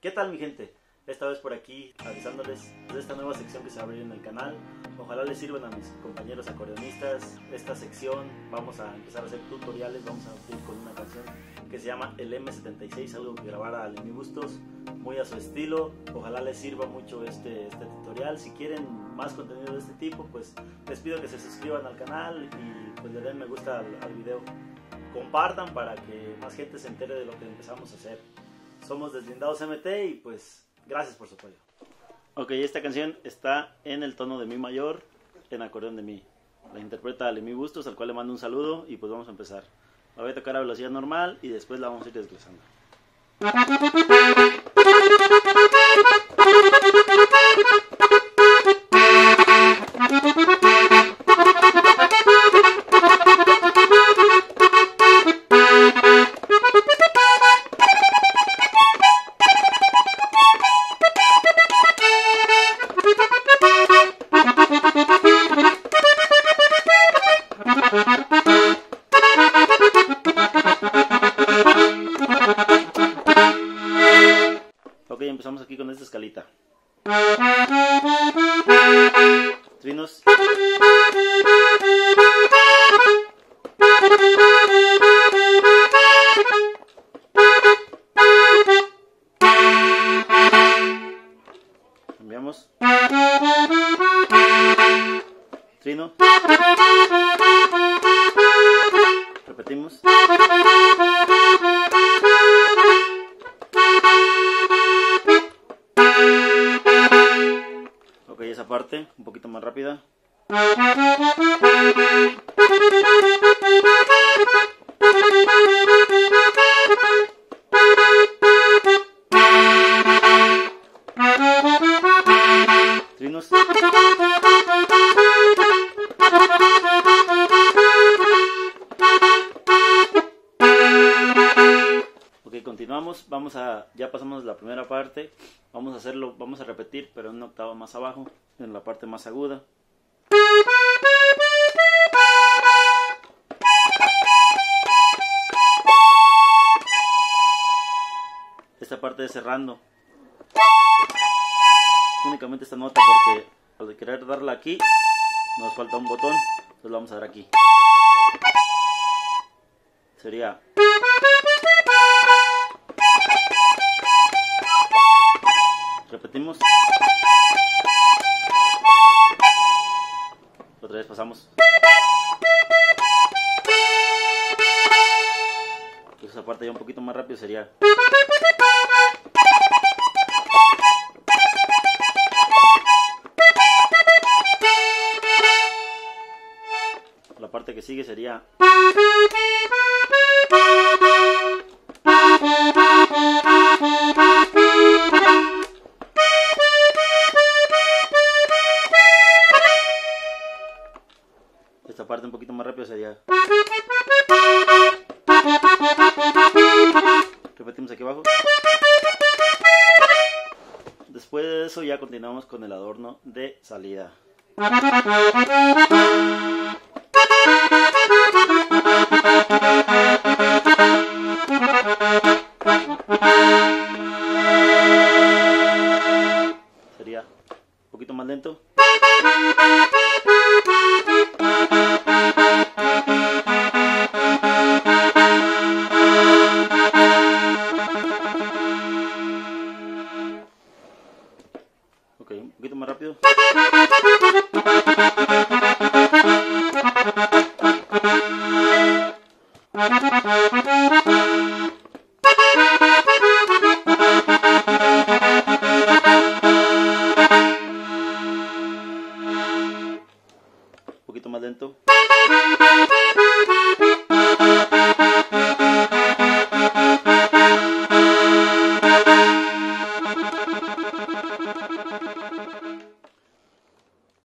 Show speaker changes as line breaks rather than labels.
¿Qué tal mi gente? Esta vez por aquí avisándoles de esta nueva sección que se va a abrir en el canal. Ojalá les sirvan a mis compañeros acordeonistas. Esta sección vamos a empezar a hacer tutoriales. Vamos a abrir con una canción que se llama el M76, algo que grabara Lemmy Bustos, muy a su estilo. Ojalá les sirva mucho este tutorial. Si quieren más contenido de este tipo, pues les pido que se suscriban al canal y pues le den me gusta al video. Compartan para que más gente se entere de lo que empezamos a hacer. Somos Deslindados MT y pues gracias por su apoyo. Ok, esta canción está en el tono de mi mayor, en acordeón de mi. La interpreta Lemmy Bustos, al cual le mando un saludo y pues vamos a empezar. La voy a tocar a velocidad normal y después la vamos a ir desglosando. Ok, empezamos aquí con esta escalita. Trinos. Cambiamos. Trino. Repetimos. Ok, esa parte un poquito más rápida. Trinos. Ok, continuamos. Ya pasamos la primera parte. Vamos a repetir, pero en una octava más abajo, en la parte más aguda. Esta parte de cerrando. Únicamente esta nota porque al querer darla aquí nos falta un botón, entonces lo vamos a dar aquí. Sería. Repetimos. Otra vez pasamos. Esa parte ya un poquito más rápido sería. La parte que sigue sería. Esta parte un poquito más rápido sería. Repetimos aquí abajo. Después de eso ya continuamos con el adorno de salida. Sería un poquito más lento. Ok, un poquito más rápido.